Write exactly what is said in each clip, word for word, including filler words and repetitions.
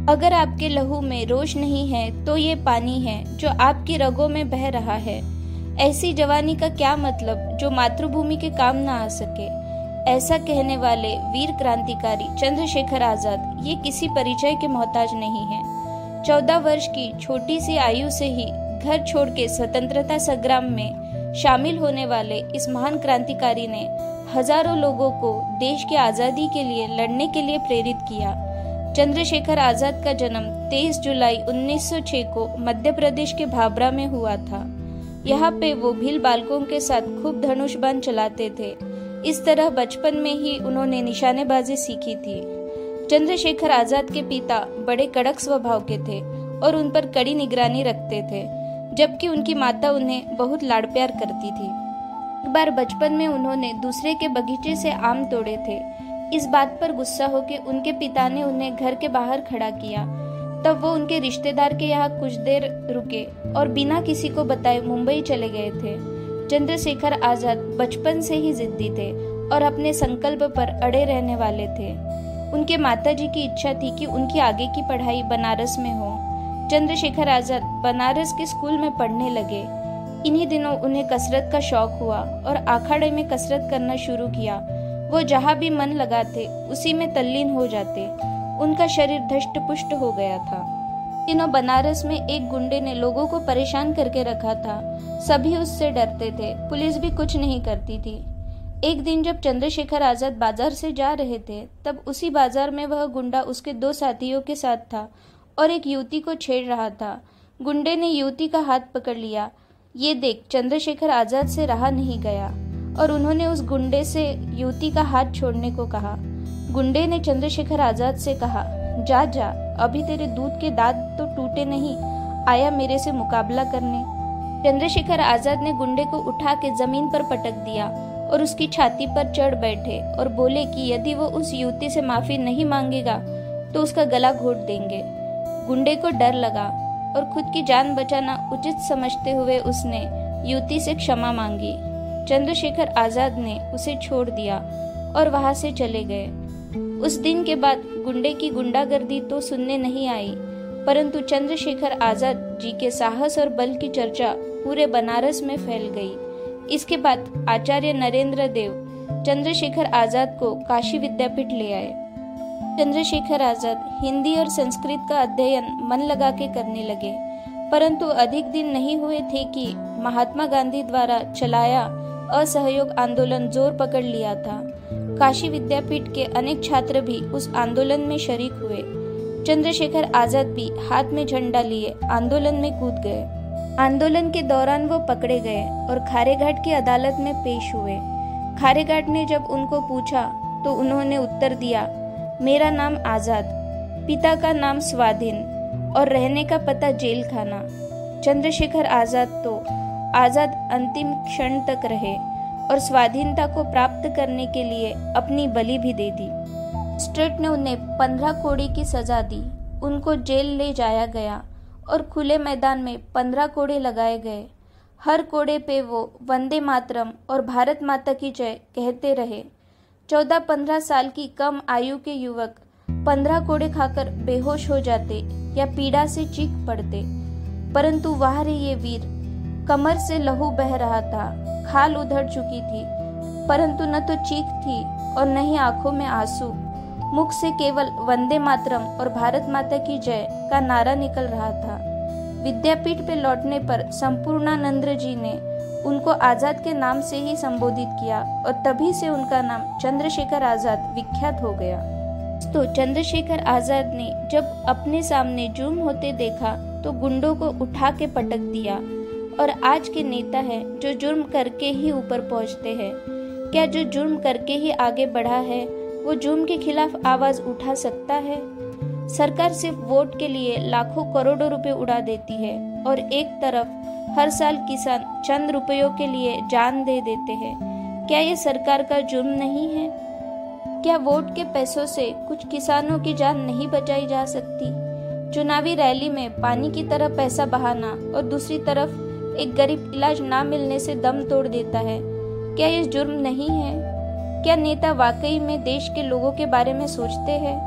अगर आपके लहू में रोश नहीं है तो ये पानी है जो आपकी रगों में बह रहा है। ऐसी जवानी का क्या मतलब जो मातृभूमि के काम ना आ सके। ऐसा कहने वाले वीर क्रांतिकारी चंद्रशेखर आजाद ये किसी परिचय के मोहताज नहीं है। चौदह वर्ष की छोटी सी आयु से ही घर छोड़ के स्वतंत्रता संग्राम में शामिल होने वाले इस महान क्रांतिकारी ने हजारों लोगों को देश की आजादी के लिए लड़ने के लिए प्रेरित किया। चंद्रशेखर आजाद का जन्म तेईस जुलाई उन्नीस सौ छह को मध्य प्रदेश के भाभरा में हुआ था। यहाँ पे वो भील बालकों के साथ खूब धनुष बाण चलाते थे। इस तरह बचपन में ही उन्होंने निशानेबाजी सीखी थी। चंद्रशेखर आजाद के पिता बड़े कड़क स्वभाव के थे और उन पर कड़ी निगरानी रखते थे, जबकि उनकी माता उन्हें बहुत लाड़ प्यार करती थी। एक बार बचपन में उन्होंने दूसरे के बगीचे से आम तोड़े थे। इस बात पर गुस्सा होकर उनके पिता ने उन्हें घर के बाहर खड़ा किया। तब वो उनके रिश्तेदार के यहाँ कुछ देर रुके और बिना किसी को बताए मुंबई चले गए थे। चंद्रशेखर आजाद बचपन से ही जिद्दी थे और अपने संकल्प पर अड़े रहने वाले थे। उनके माताजी की इच्छा थी कि उनकी आगे की पढ़ाई बनारस में हो। चंद्रशेखर आजाद बनारस के स्कूल में पढ़ने लगे। इन्हीं दिनों उन्हें कसरत का शौक हुआ और अखाड़े में कसरत करना शुरू किया। वो जहाँ भी मन लगाते उसी में तल्लीन हो जाते। उनका शरीर धष्ट पुष्ट हो गया था। दिनों बनारस में एक गुंडे ने लोगों को परेशान करके रखा था। सभी उससे डरते थे, पुलिस भी कुछ नहीं करती थी। एक दिन जब चंद्रशेखर आजाद बाजार से जा रहे थे, तब उसी बाजार में वह गुंडा उसके दो साथियों के साथ था और एक युवती को छेड़ रहा था। गुंडे ने युवती का हाथ पकड़ लिया। ये देख चंद्रशेखर आजाद से रहा नहीं गया और उन्होंने उस गुंडे से युवती का हाथ छोड़ने को कहा। गुंडे ने चंद्रशेखर आजाद से कहा, जा जा, अभी तेरे दूध के दांत तो टूटे नहीं, आया मेरे से मुकाबला करने। चंद्रशेखर आजाद ने गुंडे को उठा के जमीन पर पटक दिया और उसकी छाती पर चढ़ बैठे और बोले कि यदि वो उस युवती से माफी नहीं मांगेगा तो उसका गला घोट देंगे। गुंडे को डर लगा और खुद की जान बचाना उचित समझते हुए उसने युवती से क्षमा मांगी। चंद्रशेखर आजाद ने उसे छोड़ दिया और वहां से चले गए। उस दिन के बाद गुंडे की गुंडागर्दी तो सुनने नहीं आई, परंतु चंद्रशेखर आजाद जी के साहस और बल की चर्चा पूरे बनारस में फैल गई। इसके बाद आचार्य नरेंद्र देव चंद्रशेखर आजाद को काशी विद्यापीठ ले आए। चंद्रशेखर आजाद हिंदी और संस्कृत का अध्ययन मन लगा के करने लगे, परंतु अधिक दिन नहीं हुए थे कि महात्मा गांधी द्वारा चलाया असहयोग आंदोलन जोर पकड़ लिया था। काशी विद्यापीठ के अनेक छात्र भी उस आंदोलन में शरीक हुए। चंद्रशेखर आजाद भी हाथ में झंडा लिए आंदोलन में कूद गए। आंदोलन के दौरान वो पकड़े गए और खारेघाट की अदालत में पेश हुए। खारेघाट ने जब उनको पूछा तो उन्होंने उत्तर दिया, मेरा नाम आजाद, पिता का नाम स्वाधीन और रहने का पता जेल खाना। चंद्रशेखर आजाद तो आजाद अंतिम क्षण तक रहे और स्वाधीनता को प्राप्त करने के लिए अपनी बलि भी दे दी। स्टेट ने उन्हें पंद्रह कोड़े की सजा दी। उनको जेल ले जाया गया और खुले मैदान में पंद्रह कोड़े लगाए गए। हर कोड़े पे वो वंदे मातरम और भारत माता की जय कहते रहे। चौदह पंद्रह साल की कम आयु के युवक पंद्रह कोड़े खाकर बेहोश हो जाते या पीड़ा से चीख पड़ते, परंतु वहां ये वीर, कमर से लहू बह रहा था, खाल उधड़ चुकी थी, परंतु न तो चीख थी और न ही आंखों में आंसू। मुख से केवल वंदे मातरम और भारत माता की जय का नारा निकल रहा था। विद्यापीठ पे लौटने पर संपूर्णानंद जी ने उनको आजाद के नाम से ही संबोधित किया और तभी से उनका नाम चंद्रशेखर आजाद विख्यात हो गया। तो चंद्रशेखर आजाद ने जब अपने सामने जुर्म होते देखा तो गुंडों को उठा के पटक दिया। और आज के नेता हैं जो जुर्म करके ही ऊपर पहुंचते हैं। क्या जो जुर्म करके ही आगे बढ़ा है वो जुर्म के खिलाफ आवाज उठा सकता है? सरकार सिर्फ वोट के लिए लाखों करोड़ों रुपए उड़ा देती है और एक तरफ हर साल किसान चंद रुपयों के लिए जान दे देते हैं। क्या ये सरकार का जुर्म नहीं है? क्या वोट के पैसों से कुछ किसानों की जान नहीं बचाई जा सकती? चुनावी रैली में पानी की तरह पैसा बहाना और दूसरी तरफ एक गरीब इलाज ना मिलने से दम तोड़ देता है। क्या ये जुर्म नहीं है? क्या नेता वाकई में देश के लोगों के बारे में सोचते हैं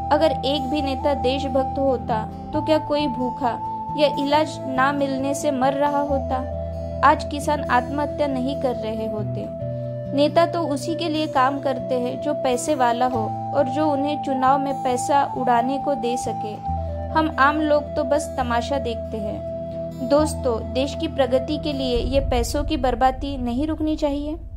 अगर एक भी नेता देशभक्त होता तो क्या कोई भूखा या इलाज ना मिलने से मर रहा होता? आज किसान आत्महत्या नहीं कर रहे होते। नेता तो उसी के लिए काम करते हैं जो पैसे वाला हो और जो उन्हें चुनाव में पैसा उड़ाने को दे सके। हम आम लोग तो बस तमाशा देखते हैं। दोस्तों, देश की प्रगति के लिए ये पैसों की बर्बादी नहीं रुकनी चाहिए।